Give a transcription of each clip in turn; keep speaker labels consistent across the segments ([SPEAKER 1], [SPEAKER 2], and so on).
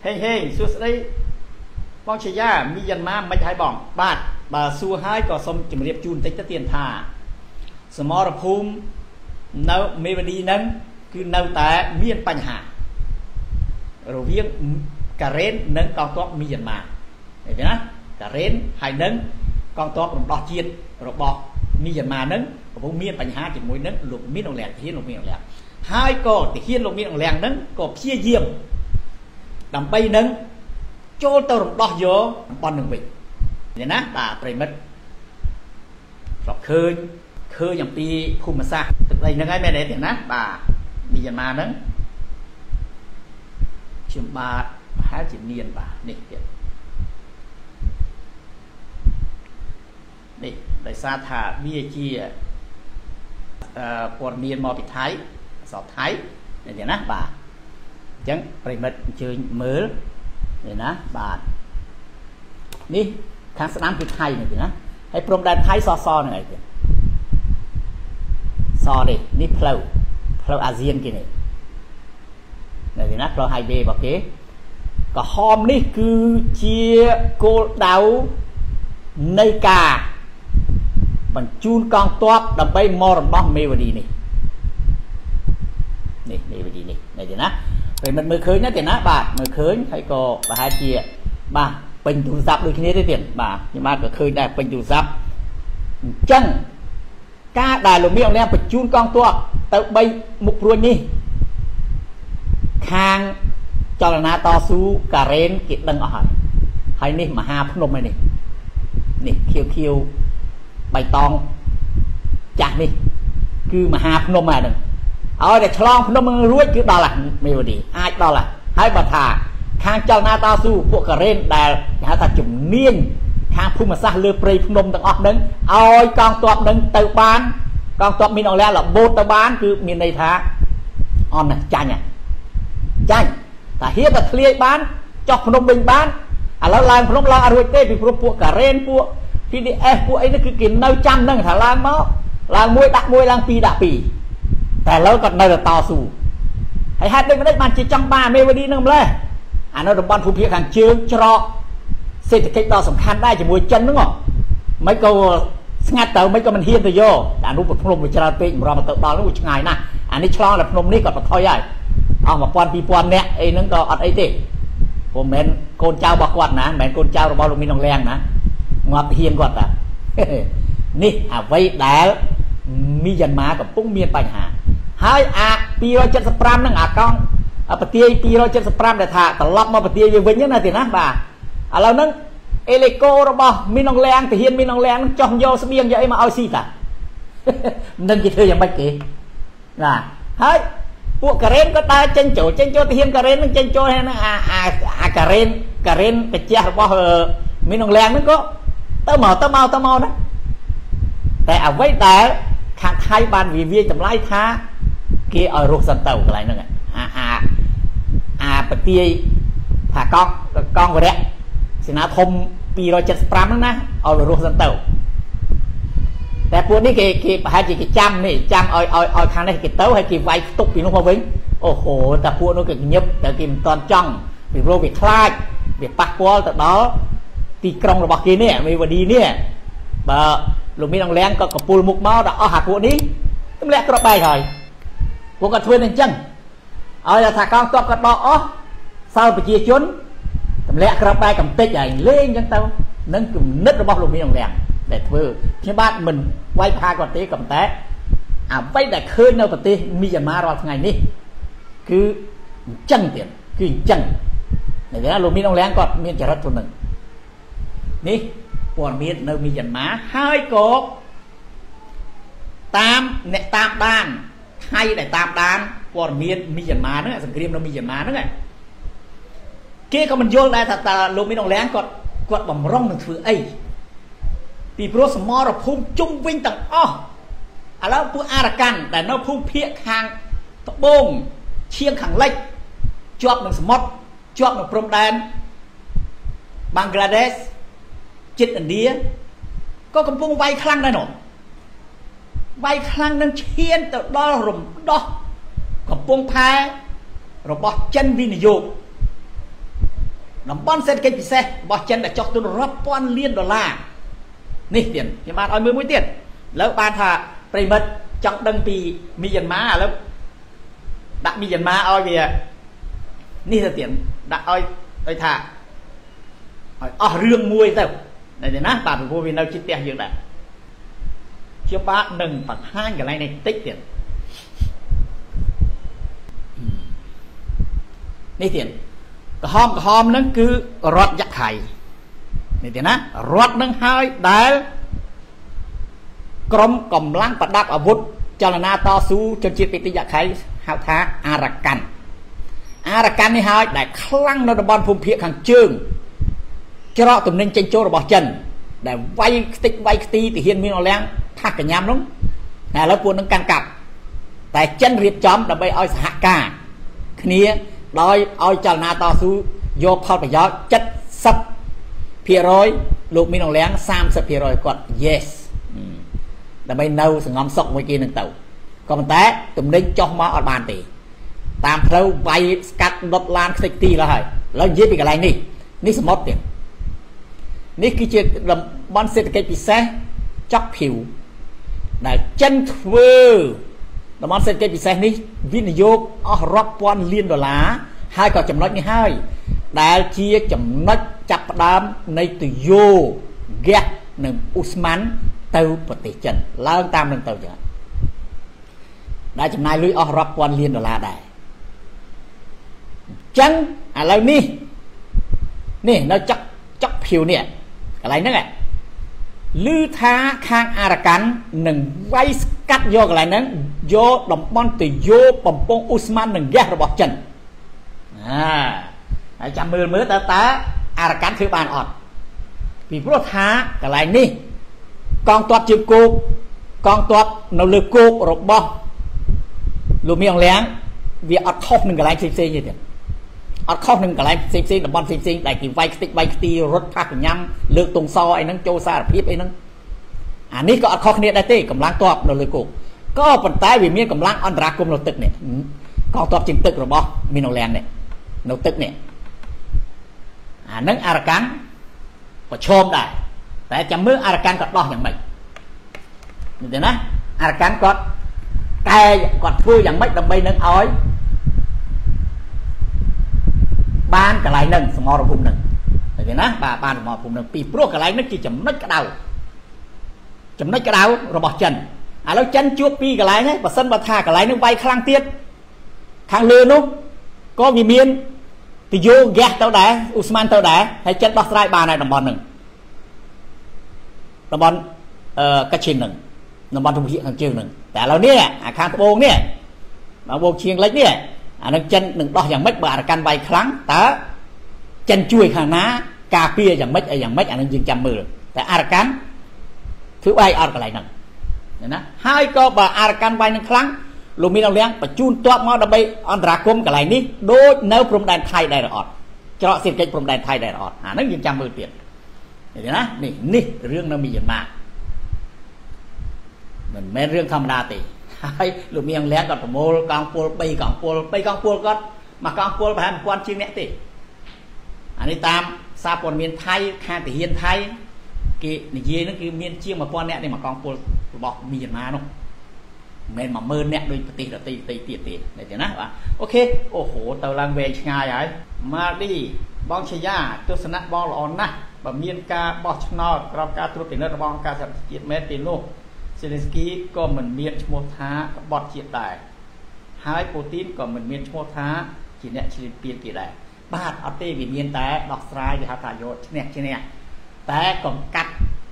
[SPEAKER 1] hey suốt đây bong chơi ya mi dân ma mấy hai bỏng bát bà xua hai có xong chừng điệp chun tích tiền thả small phum nấu mê đi nâng cứ nấu tại miên bánh hạ rồi viếng cà rến nâng con tóc mi dân ma để thế cà rến hai nâng con tóc đồng đỏ chiên rồi bọt mi dân ma nâng và miên bánh hạ chỉ mỗi nâng lục miên đồng lẹt hiên lục miên đồng lẹt hai có thì hiên lục miên đồng lẹt nâng có chia diêm đầm bay nâng cho tao đồng đỏ vô bọn đường vịnh vậy ná bà phải mất rồi khơi nhầm pi khu mà xa từ đây nâng ai mẹ đấy thì ná bà mi dân ma nâng chừng bà hai chỉ niên bà này đây đại sa thả bia chia còn miền mò bị thái sọt thái này thì ná bà chẳng phải mất chơi mới này ná bà ní kháng sản bị thái này thì ná hay prom đan thái so này kìa so đi ní flow ASEAN kia này này thì ná flow 2B bảo kế có hôm ní cứ chia cô đau nơi cả bằng chun con toát đầm bay mò đầm bom mê vào đi này mê vào đi này thì ná vậy mình mới khơi nhá thì ná bà mới khơi hay có bà hai chia bà bình thủ giáp đôi khi đấy tiền bà nhưng mà có khơi đại bình thủ giáp chân ca đài lục miệng lên phải chun con toát tới bay mục ruồi đi khang cho là na to su cà rén kịt đằng ở hỏi hay nè mà ha phun nôm này nè khiêu bài tong chặt đi cứ mà ha phun nôm mà đừng để chlong phun nôm ruồi cứ đó là mèo đi ai đó là hai bà thà khang cho na to su phụ cà rén đài hả ta chủng niên khang phun mà sa lừa prey phun nôm đằng ở đừng con toát đừng từ bán con toát mình ở là bột từ bán cứ miền này thà on này chanh chanh ta hiếp là clear bán cho phun bình bán làm phun la ruồi tê vì phụ cà rén phụ PDF phụ ấy nó cứ kiếm nơi trăm nâng thả lang máu lang môi đặt môi lang pi đạ pìแต่แล้วก็nơi là to su hay hai bên đấy bạn chỉ trong ba mê đi nâng lên nó đồng ban phụ phía hàng chương cho xây thực cách đó sầm khăn đây chỉ mùi chân đúng không mấy câu ngắt tàu mấy câu mình hiên từ vô đã núp một phun một trà pin mà tự đó nó một ngày nè này cho là phun ní còn thôi vậy mà quan pi quan nè ấy nó có ở ấy thìผมแม่นโกนเจ้าบอกก่อนนะแม่นโกนเจ้าเราบอกลงมีน้องแรงนะงอบเฮียนก่อนอ่ะนี่ไว้แล้วมียันมากับปุ้งเมียนปัญหาให้ปีเราจะสปรามนั่งกล้องปฏิปีเราจะสปรามแต่ถ่าตลอดมาปฏิยังวิ่งยังไงทีนะบ่าเรานั่งเอเลโก้เราบอกมีน้องแรงแต่เฮียนมีน้องแรงจ้องโยสเบียงยังไอ้มาเอาซีตานั่นกี่เธอยังไม่เก๋นะให้พวกกระเรนก็ตายเจนโจเทียมกระเรนนั่งเจนโจให้นั่งกระเรนไปเจ้าบอกมีน้องแรงนั่นก็เต้าเมานะแต่เอาไว้แต่ข้างไทยบ้านวีเวียจำไล่ท้าเกี่ยรูสันเต่าอะไรนั่นไงปฏิผ่ากองกระเดะสินะทมปีเราจะปรามนั่นนะเอารูสันเต่าแต่พวกนี้กี่ให้กี่จำนี่จำเอาทางนี้กี่เต้าให้กี่ไว้ตุกปีนุ่งพอวิ่งโอ้โหแต่พวกนู้นกี่เงียบแต่กี่ตอนจ้องbị rô bị khai bị bắt qua từ đó thì trong là bạc kia nè mình vừa đi nè bà lùm mi đồng len có pul mục máu đã ở hạt vụ đi tấm lẹ có bài rồi của cả thuê nên chân là thà con to có bỏ sao bị chia chốn tấm lẹ có bài cầm tết này lên chân tao nâng cùng nứt nó bóc lùm mi đồng len để thuê chứ bạn mình quay pha còn tí cầm té vay để khơi đâu còn tí mi giờ ma rồi ngày đi cứ chân tiền cứ chân này là lùm mi đồng len còn miền chả rất thuần ní còn miền nơi mi dần má hai cột tam nè tam đan hay để tam đan còn miền mi dần má nữa sừng cream nó mi dần má nữa này kia có mình vô đây thật là lùm mi đồng len còn bằng rong được thứ ấy vì pro small là phun chung vinh tầng đó phu Arakan để nó phun phía hàng bông chiêng hàng lệch chọt bằng smart chọt bằng prom đan Bangladesh chết India có cầm phun vay khăn đây nọ vay khăn đang chiên từ đó rùm đó cầm phun phai rồi bỏ chân vi này vô តំបន់សេដ្ឋកិច្ចពិសេសរបស់ចិនដែលចុះទុនរាប់ពាន់លានដុល្លារនេះទៀតខ្ញុំបានឲ្យមើលមួយទៀតឥឡូវបានថាប្រិមិត្តចង់ដឹងពីមីយ៉ាន់ម៉ាឥឡូវដាក់មីយ៉ាន់ម៉ាឲ្យវានេះទៅទៀតដាក់ឲ្យថាឲ្យអស់រឿងមួយទៅតែណាបាទព្រោះវានៅជិតផ្ទះយើងដែរខ្ញុំបាទនឹងបង្ហាញកន្លែងនេះតិចទៀតនេះទៀតក្រហមហ្នឹងគឺរដ្ឋយក្ខៃនេះទៀតណារដ្ឋនឹងហើយដែលក្រុមកម្លាំងប្រដាប់អាវុធចលនាតស៊ូជនជាតិភាគតិចយក្ខៃហៅថាអារ៉ាកាន់នេះហើយដែលខ្លាំងនៅតំបន់ភូមិភាគខាងជើងច្រកទំនិញចេញចូលរបស់ចិនដែលវាយខ្ទេចវាយខ្ទីទាហានមានអលាំងថាកញ្ញាំនោះតែឥឡូវពួកនឹងកាន់កាប់តែចិនរៀបចំដើម្បីឲ្យសហការគ្នាដោយឲ្យចលនាតស៊ូយកផលប្រយោជន៍70%លោកមានអលាំង 30% គាត់ yes ដើម្បីនៅសង្ងំសុកមួយគេនឹងទៅក៏ប៉ុន្តែទំនិញចុះមកអត់បានទេតាមផ្លូវវាយស្កាត់ដុតឡានខ្ទេចទីឡើយហើយឥឡូវនិយាយពីកន្លែងនេះសមុទ្រទៀតនេះគឺជាតំបន់សេដ្ឋកិច្ចពិសេសចុកភីវដែលចិនធ្វើតំបន់សេដ្ឋកិច្ចពិសេសនេះវិនិយោគអស់រាប់ពាន់លានដុល្លារហើយក៏ចំណុចនេះហើយដែលជាចំណុចចាប់ផ្ដើមនៃទយោហ្គាសនិងអ៊ូស្ម៉ាន់ទៅប្រទេសចិនឡើងតាមនឹងទៅចឹងដែលចំណាយលុយអស់រាប់ពាន់លានដុល្លារដែរចឹងឥឡូវនេះនៅចុកភីវនេះកន្លែងហ្នឹងឮថាខាងអារ៉ាកាន់នឹងវាយស្កាត់យកកន្លែងហ្នឹងយកតំបន់ទយោបំពង់អ៊ូស្ម៉ាន់និងហ្គាសរបស់ចិនហើយចាំមើលតើអារ៉ាកាន់ធ្វើបានអត់ពីព្រោះថាកន្លែងនេះកងទ័ពជើងគោកកងទ័ពនៅលើគោករបស់លោកមីអងលៀងវាអត់ខុសនឹងកន្លែងផ្សេងៗទេទៀតអត់ខុសនឹងកន្លែងផ្សេងតំបន់ផ្សេងដែលគេវាយខ្ទេចវាយខ្ទីរត់ផាកញ៉ាំលើកទងសអីហ្នឹងចូលសារភាពអីហ្នឹងអានេះក៏អត់ខុសគ្នាដែរទេកម្លាំងទ័ពនៅលើគោកក៏ប៉ុន្តែវាមានកម្លាំងអន្តរាគមន៍នៅទឹកនេះកងទ័ពជើងទឹករបស់មីនអងលៀងនេះនៅទឹកនេះអាហ្នឹងអារ៉ាកាន់ប្រឈមដែរតែចាំមើលអារ៉ាកាន់ក៏ដោះយ៉ាងម៉េចឃើញទេណាអារ៉ាកាន់គាត់ធ្វើយ៉ាងម៉េចដើម្បីនឹងឲ្យបានកន្លែងហ្នឹងសមរភូមិហ្នឹងឃើញទេណាបាទបានសមរភូមិហ្នឹងពីព្រោះកន្លែងហ្នឹងជាចំណុចក្តៅរបស់ចិនឥឡូវចិនជួបពីកន្លែងហ្នឹងបើសិនបើថាកន្លែងហ្នឹងវាយខ្លាំងទៀតខាងលើនោះក៏វាមានទយោហ្គាសទៅដែរអ៊ូស្ម៉ាន់ទៅដែរហើយចិនដោះស្រាយបានហើយតំបន់ហ្នឹងតំបន់កាឈិនហ្នឹងតំបន់ភូមិភាគខាងជើងហ្នឹងតែឥឡូវនេះអាខាងត្បូងនេះបងបូកឈៀងលិចនេះអានឹងចិននឹងដោះយ៉ាងម៉េចបើអារកាន់វាយខ្លាំងតើចិនជួយខាងណាការពារយ៉ាងម៉េចអីយ៉ាងម៉េចអានឹងយើងចាំមើលតែអារកាន់ធ្វើបាយអត់កន្លែងហ្នឹងណាហើយក៏បើអារកាន់វាយនឹងខ្លាំងលោកមានអង្លៀងបញ្ជូនទ័ពមកដើម្បីអន្តរាគមន៍កន្លែងនេះដូចនៅព្រំដែនថៃដែរអត់ច្រកសេដ្ឋកិច្ចព្រំដែនថៃដែរអត់អាហ្នឹងយើងចាំមើលទៀតឃើញទេណានេះរឿងនៅមីយ៉ាន់ម៉ាមិនមែនរឿងធម្មតាទេហើយលោកមានអង្លៀងគាត់ប្រមូលកងពល3កងពលគាត់មកកងពលប្រហែល1000ជាងអ្នកទេអានេះតាមសារព័ត៌មានថៃខាងទាហានថៃគេនិយាយហ្នឹងគឺមានជាង1000អ្នកនេះមកកងពលរបស់មីយ៉ាន់ម៉ានោះមិនមែន10000អ្នកដូចប្រទេសដទៃទៀតទេឃើញទេណាបាទអូខេអូហូទៅឡើងវែងឆ្ងាយហើយម៉ាឌីបងឆាយាទស្សនៈបងល្អណាស់បើមានការបោះឆ្នោតក្រោមការត្រួតពិនិត្យរបស់អង្គការសហប្រជាជាតិមែនពេលនោះសេលេនស្គីក៏មិនមានឈ្មោះថាក្បត់ជាតិដែរហើយពូទីនក៏មិនមានឈ្មោះថាជាអ្នកឈ្លានពានគេដែរបាទអត់ទេវាមានតែដោះស្រាយគេហៅថាយកឈ្នះតែកុំកាត់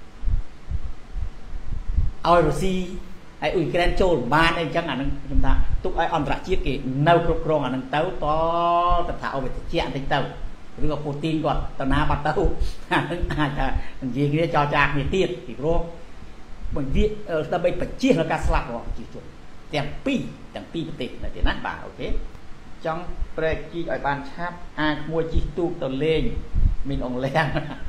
[SPEAKER 1] ឲ្យរុស្ស៊ីហើយអ៊ុយក្រែនចូលបានអីចឹងអានឹងខ្ញុំថាទុកឲ្យអន្តរជាតិគេនៅគ្រប់គ្រងអានឹងទៅតថាអវតិជាបន្តិចទៅឬក៏ពូទីនគាត់តាណាបាត់ទៅអានឹងអាចថានិយាយគ្នាចរចាគ្នាទៀតពីព្រោះបង្រៀនដើម្បីបញ្ជាដល់ការស្លាប់របស់ប្រជាជនទាំងពីរប្រទេសណាទេណាបាទអូខេចង់ប្រែកជីកឲ្យបានឆាប់អាក្មួយជីកទូកទៅលេងមានអង្លៀង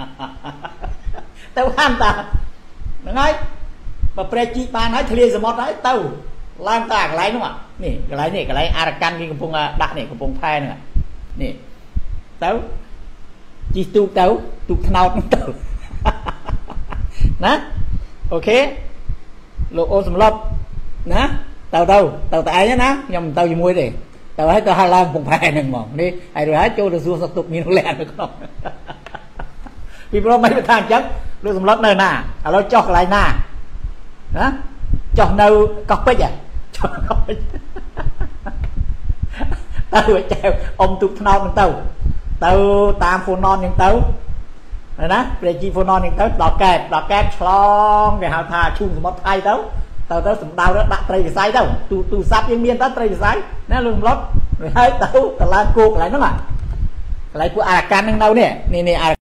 [SPEAKER 1] ទៅបានតាហ្នឹងហើយបើប្រែកជីកបានហើយធ្លាយសមុទ្រហើយទៅឡើងតាកន្លែងនោះនេះកន្លែងអារកាន់គេកំពុងដាក់នេះកំពុងផែហ្នឹងនេះទៅជីទូកទៅទូកថ្នោតទៅណាអូខេលោកអូនសម្លប់ណាទៅតែឯងណាខ្ញុំមិនទៅជាមួយទេទៅឲ្យទៅហៅឡើងពងផែហ្នឹងហ្មងនេះហើយរួចហើយចូលទៅសួរសុខទុក្ខមានលះនៅក្នុងពីព្រោះមិនថាអញ្ចឹងលោកសម្លប់នៅណាឥឡូវចុះកន្លែងណាណាចុះនៅកោះពេជ្រចុះកោះពេជ្រទៅចែវអ៊ំទូកថ្នោតហ្នឹងទៅតាមហ្វូណនហ្នឹងទៅណាព្រះជីហ្វូណនហ្នឹងទៅដល់កែបឆ្លងគេហៅថាឈូងសមុទ្រថៃទៅសំដៅដាក់ត្រីវិស័យទៅទូរស័ព្ទយើងមានទៅត្រីវិស័យណាលោកសម្លប់ហើយទៅកន្លែងគោកន្លែងហ្នឹងកន្លែងពួកអារកាន់ហ្នឹងនៅនេះអារ